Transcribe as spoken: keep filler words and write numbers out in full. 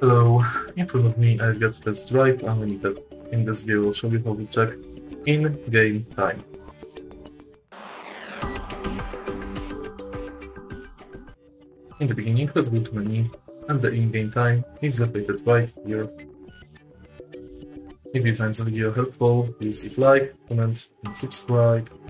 Hello, in front of me I've got Test Drive Unlimited. In this video I'll show you how to check in-game time. In the beginning, let's go to menu, and the in-game time is located right here. If you find this video helpful, please leave like, comment and subscribe.